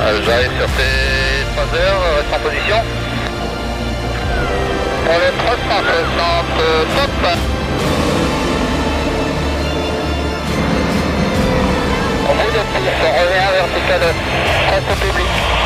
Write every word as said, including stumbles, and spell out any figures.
J'arrive sur tes trois heures, reste en position. Pour le trois cent soixante, top. On vous de plus, on revient vertical, face au public.